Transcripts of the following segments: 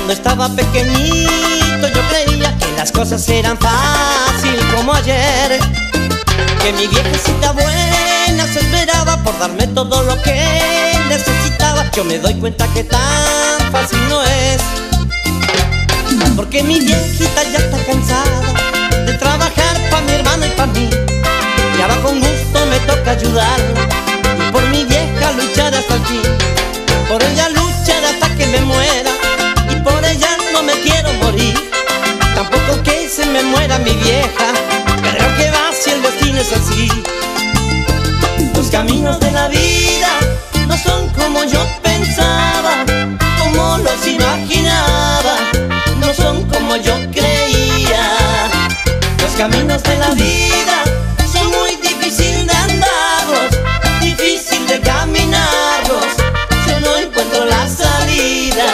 Cuando estaba pequeñito yo creía que las cosas eran fácil como ayer, que mi viejecita buena se esmeraba por darme todo lo que necesitaba. Yo me doy cuenta que tan fácil no es, porque mi viejita ya está cansada de trabajar pa' mi hermano y pa' mí, y ahora con gusto me toca ayudarla y por mi vieja luchar hasta el fin. Por ella luchar hasta que me muera, y por ella no me quiero morir. Tampoco que se me muera mi vieja, creo que va si el destino es así. Los caminos de la vida no son como yo pensaba, como los imaginaba, no son como yo creía. Los caminos de la vida son muy difícil de andarlos, difícil de caminarlos, yo no encuentro la salida.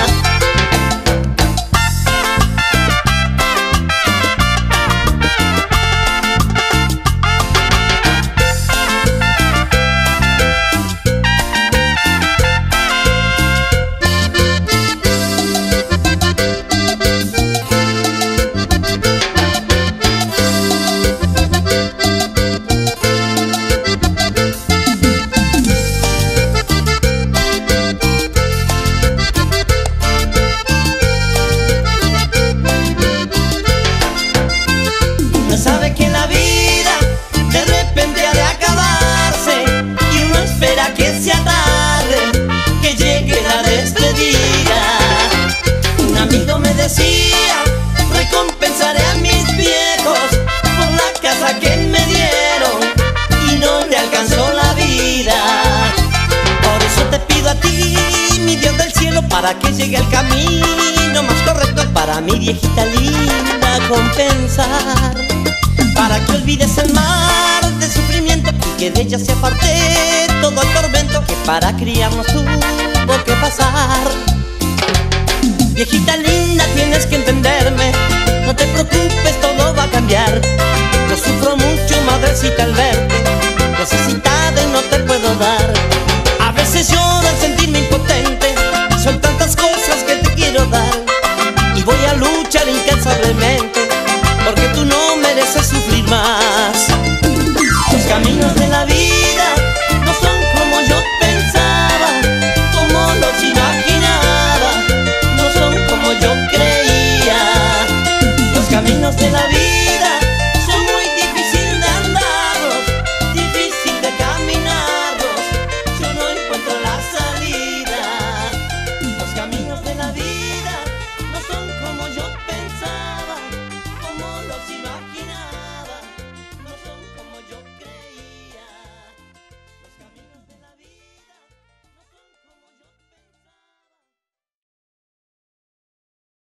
Sabe que la vida de repente ha de acabarse y uno espera que sea tarde, que llegue la despedida. Un amigo me decía: recompensaré a mis viejos por la casa que me dieron, y no le alcanzó la vida. Por eso te pido a ti, mi Dios del cielo, para que llegue el camino más correcto para mi viejita linda compensar, para que olvides el mar de sufrimiento y que de ella se aparte todo el tormento que para criarnos tuvo que pasar. Viejita linda, tienes que entenderme, no te preocupes, todo va a cambiar. Yo sufro mucho, madrecita, al verte necesitada y no te puedo dar. A veces lloro al sentirme impotente, son tantas cosas que te quiero dar, y voy a luchar incansablemente